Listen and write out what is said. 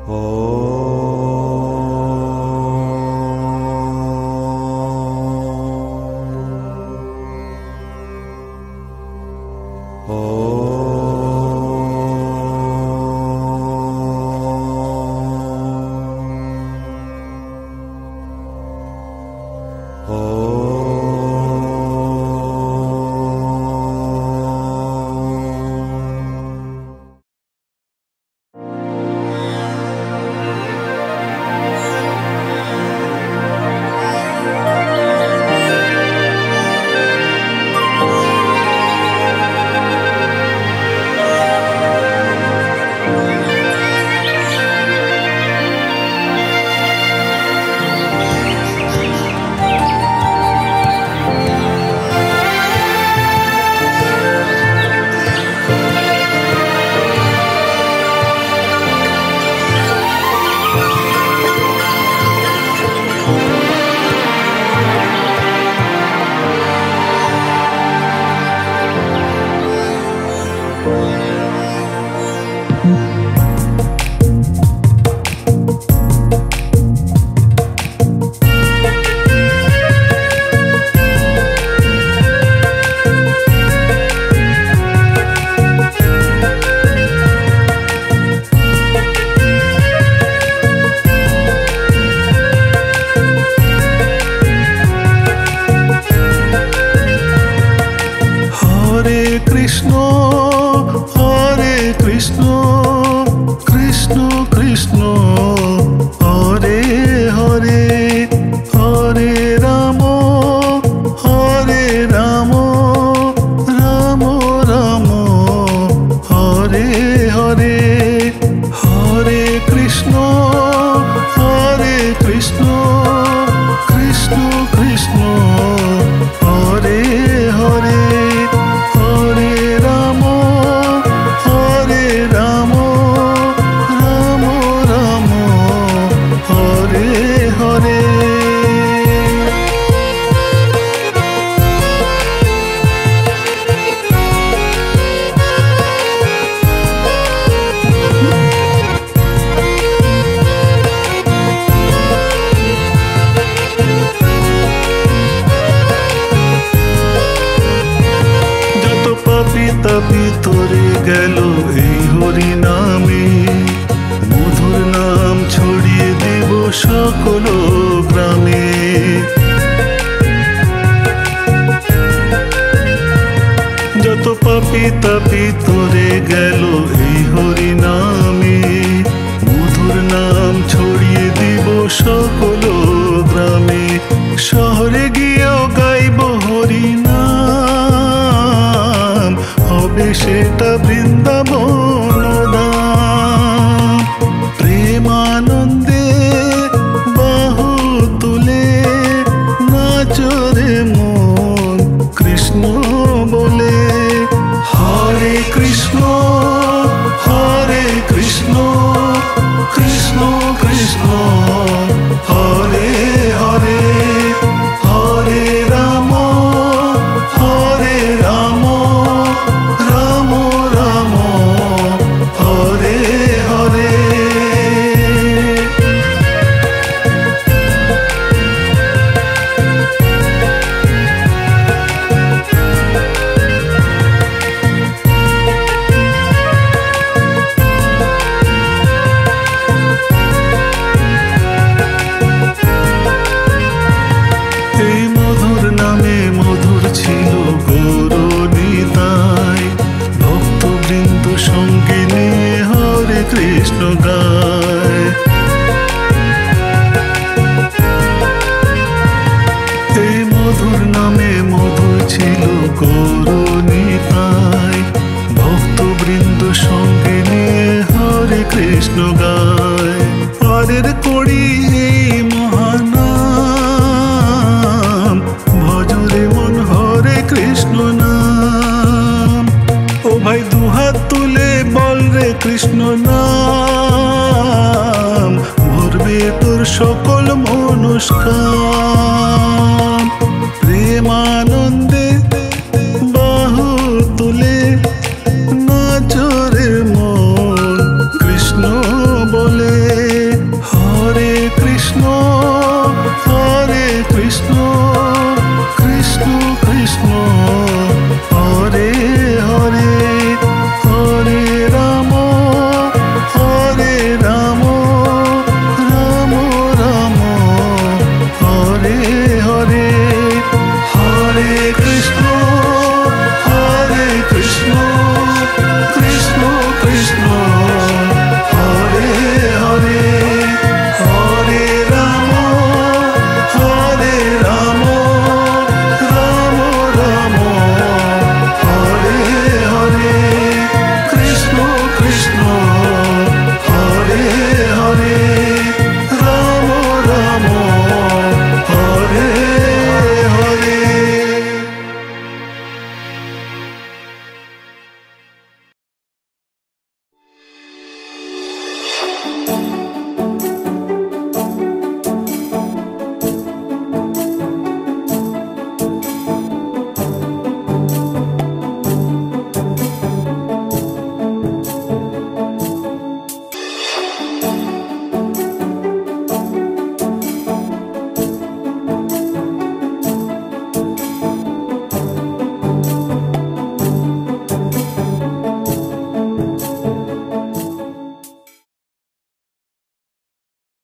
ভিতরে গেল এই হরি নামে, মধুর নাম ছড়িয়ে দেব সকল গ্রামে। যত পাপী তাপী তোরে গেল এই হরি নামে, মধুর নাম ছড়িয়ে দেব সকল গ্রামে। শহরে গিয়েও গাইব হরি নাম, হবে সেটা বৃন্দাবন ধাম। প্রেমানন্দে বাহু তুলে নাচরে মন কৃষ্ণ বলে। হরে কৃষ্ণ হরে কৃষ্ণ কৃষ্ণ কৃষ্ণ হরে হরে, হরে রাম হরে রাম রাম রাম হরে হরে। কৃষ্ণ গায় এই মধুর নামে, মধুর ছিল গৌরনিতাই। ভক্তবৃন্দ সঙ্গে নিয়ে হরে কৃষ্ণ গায়। পরের করি এই মহানাম, ভজরে মন হরে কৃষ্ণ নাম। ও ভাই দুহাত তুলে বল রে কৃষ্ণ নাম, ভরবে তোর সকল মনস্কাম।